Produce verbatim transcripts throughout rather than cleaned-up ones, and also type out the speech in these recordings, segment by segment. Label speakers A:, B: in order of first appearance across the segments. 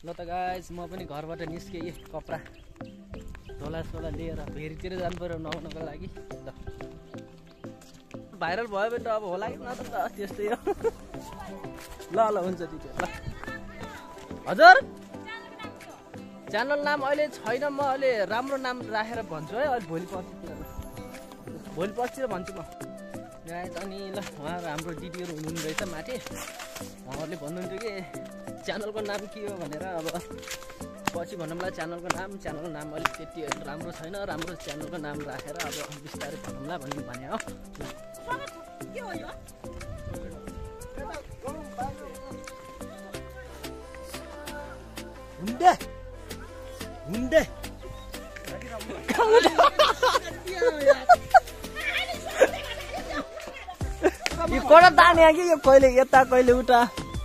A: ल त गाइस म पनि घरबाट निस्केँ कपडा झोला सोला लिएर भेरीतिर जानु पर्यो नुहाउनको लागि। ल भाइरल भयो भने त अब होला कि नत्र त त्यस्तै हो। ल ल हुन्छ दिदी ल। हजुर च्यानल नाम अहिले छैन, म अहिले राम्रो नाम राखेर भन्छु है, अहिले भोलि पर्सितिर भोलि पर्सितिर भन्छु म। गाइस अनि ल उहाँहरू हाम्रो दिदीहरू हुनुहुँदो रहेछ माथि, उहाँहरूले भन्नुहुन्थ्यो कि च्यानलको नाम के हो भनेर। अब पछि भनौँला च्यानलको नाम, च्यानलको नाम अलिक त्यति राम्रो छैन, राम्रो च्यानलको नाम राखेर अब बिस्तारै भनौँला भन्ने भने हो। हुँदै हुँदै यो कोडा ताने कि यो कहिले यता कहिले उता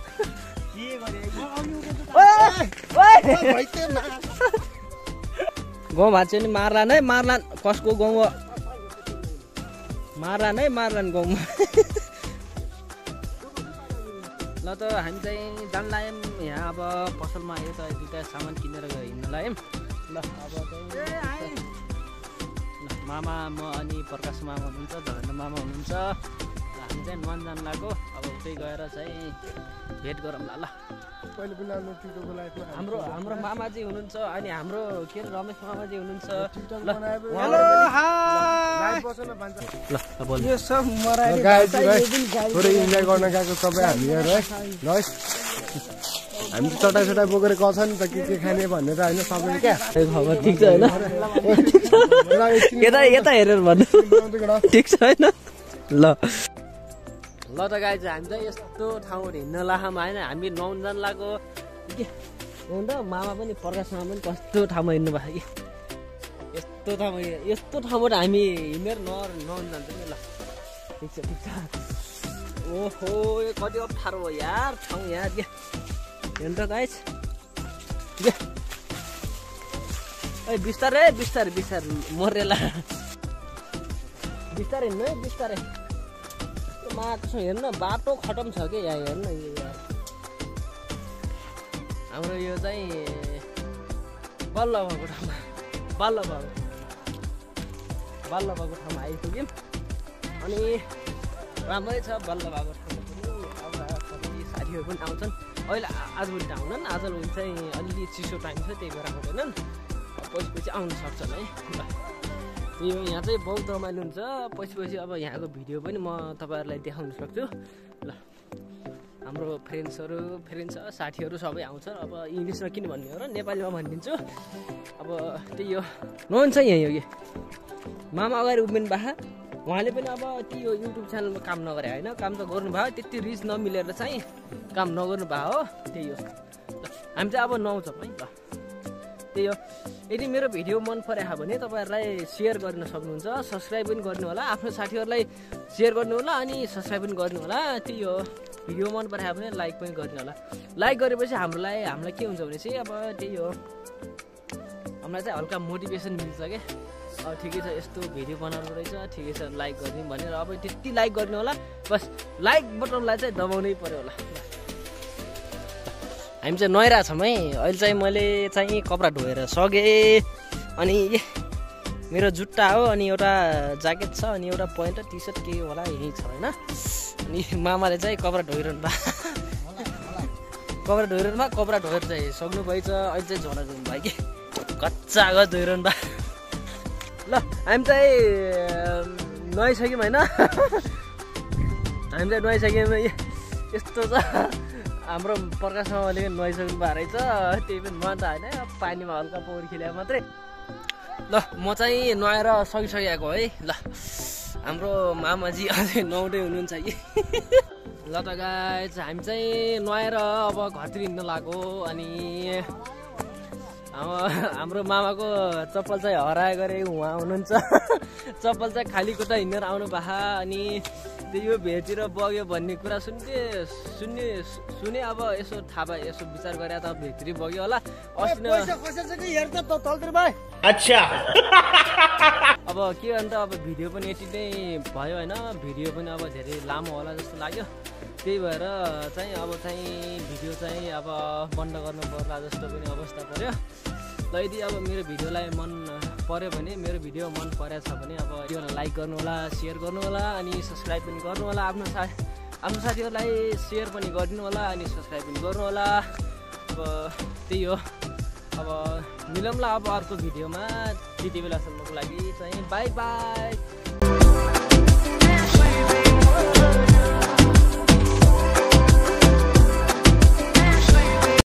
A: गाउँ भाँच्यो नि मार्लान् है, मार्लान् कसको गाउँ हो मार्लान् है, मार्लान् गाउँमा। ल त हामी चाहिँ जान लाग्यौँ यहाँ, अब पसलमा यता दुइटा सामान किनेर हिँड्न लाग्यौँ। ल अब चाहिँ मामा म अनि प्रकाश मामा हुनुहुन्छ, धरेन्द्र मामा हुनुहुन्छ। हामी चाहिँ नुहान जान लाग्यो, अब उतै गएर चाहिँ भेट गरौँ ल। ल हाम्रो हाम्रो मामाजी हुनुहुन्छ अनि हाम्रो के अरे रमेश मामाजी हुनुहुन्छ। ल
B: थोरै इन्जोय गर्न गएको सबै हामीहरू है। ल हामी त चटाइ चटाइ बोकेर गएको छ नि त के के खाने भनेर होइन सबैले क्या।
A: खबर ठिक छ होइन, यता यता हेरेर भन्नु ठिक छ होइन। ल ल त गाइज हामी चाहिँ यस्तो ठाउँहरू हिँड्न लाखमा होइन, हामी नुहाउन जान लाग्यो के अन्त मामा पनि प्रकाश मामा पनि कस्तो ठाउँमा हिँड्नु भएको कि यस्तो ठाउँमा यस्तो ठाउँबाट हामी हिँडेर नुहाउ नुहाउन जान्छ नि। ल ठिक छ ठिक छ। ओहो यो कति अप्ठ्यारो हो यार ठाउँ यहाँ के हेर्नु त गाइज के ए बिस्तारै बिस्तारै बिस्तारै मरेला बिस्तारै हिँड्नु है बिस्तारै। माटो हेर्न बाटो खतम छ कि यहाँ हेर्न यो हाम्रो यो चाहिँ बल्ल भएको ठाउँमा बल्ल भएको बल्ल भएको ठाउँमा आइपुग्यौँ अनि राम्रै छ बल्ल भएको ठाउँमा पनि। अब कति साथीहरू पनि आउँछन् अहिले, आजभोलि त आउनन्, आजभोलि चाहिँ अलिअलि चिसो टाइम छ त्यही भएर आउँदैनन्, पछि पछि आउनु सक्छन् है। ल यो यहाँ चाहिँ बहुत रमाइलो हुन्छ, पछि पछि अब यहाँको भिडियो पनि म तपाईँहरूलाई देखाउन सक्छु। ल हाम्रो फ्रेन्ड्सहरू फ्रेन्ड्स साथीहरू सबै आउँछ, अब इङ्ग्लिसमा किन भन्ने हो र नेपालीमा भनिदिन्छु। अब त्यही हो नुहाउनु छ यहीँ हो कि मामा अगाडि उभिनु भए उहाँले पनि अब त्यही हो युट्युब च्यानलमा काम नगरे होइन, काम त गर्नुभयो त्यति रिच नमिलेर चाहिँ काम नगर्नु भयो हो, त्यही हो। हामी चाहिँ अब नुहाउँछौँ है। ल त्यही हो, यदि मेरो भिडियो मन परेको भने तपाईँहरूलाई सेयर गर्न सक्नुहुन्छ, सब्सक्राइब पनि गर्नु होला, आफ्नो साथीहरूलाई सेयर गर्नु होला अनि सब्सक्राइब पनि गर्नु होला। त्यही हो, भिडियो मन परेको भने लाइक पनि गर्नु होला। लाइक गरेपछि हामीलाई हामीलाई के हुन्छ भने चाहिँ अब त्यही हो हामीलाई चाहिँ हल्का मोटिभेसन मिल्छ क्या, अब ठिकै छ यस्तो भिडियो बनाउनु रहेछ ठिकै छ लाइक गरिदिउँ भनेर। अब त्यति लाइक गर्नु होला, बस लाइक बटनलाई चाहिँ दबाउनै पर्यो होला। हामी चाहिँ नुहाइरहेछौँ है, अहिले चाहिँ मैले चाहिँ कपडा धोएर सकेँ अनि मेरो जुत्ता हो अनि एउटा ज्याकेट छ अनि एउटा प्यान्ट टी सर्ट के होला यही छ होइन। अनि मामाले चाहिँ कपडा धोइरहनु भयो कपडा धोइरहनु भयो कपडा धोएर चाहिँ सक्नु भएछ, अहिले चाहिँ झोला धुनु भयो कि कच्चा कागज धोइरहनु भयो। ल हामी चाहिँ नुहाइसक्यौँ होइन, हामी चाहिँ नुहाइसक्यौँ यस्तो छ। हाम्रो प्रकाश मामाले पनि नुहाइसक्नु भएको रहेछ, त्यही पनि नुहान त होइन पानीमा हल्का पौडी खेले मात्रै। ल म चाहिँ नुहाएर सकिसकेको है। ल हाम्रो मामाजी अझै नुहाउँदै हुनुहुन्छ कि। ल त गाइस हामी चाहिँ नुहाएर अब घरतिर हिँड्न लाग्यो अनि हाम्रो मामाको चप्पल चाहिँ हराए गरे उहाँ हुनुहुन्छ, चप्पल चाहिँ खाली खुट्टा हिँडेर आउनु भएको अनि यो भेटतिर बग्यो भन्ने कुरा सुन्थे सुन्ने सुने अब यसो थाहा भयो यसो विचार गरे त भेटतिर बग्यो होला। अस्ति
B: अच्छा
A: अब के अन्त अब भिडियो पनि यति नै भयो होइन, भिडियो पनि अब धेरै लामो होला जस्तो लाग्यो। त्यही भएर चाहिँ अब चाहिँ भिडियो चाहिँ अब बन्द गर्नु पर्ला जस्तो पनि अवस्था पर्यो। ल यदि अब मेरो भिडियोलाई मन पर्यो भने मेरो भिडियो मन परेछ भने अब भिडियोलाई लाइक गर्नु होला, सेयर गर्नु होला अनि सब्स्क्राइब पनि गर्नु होला। आफ्नो सा आफ्नो साथीहरूलाई सेयर पनि गरिदिनु होला अनि सब्स्क्राइब पनि गर्नु होला। अब त्यही हो, अब मिलौँला अब अर्को भिडियोमा। त्यति बेलासम्मको लागि चाहिँ बाई बाई।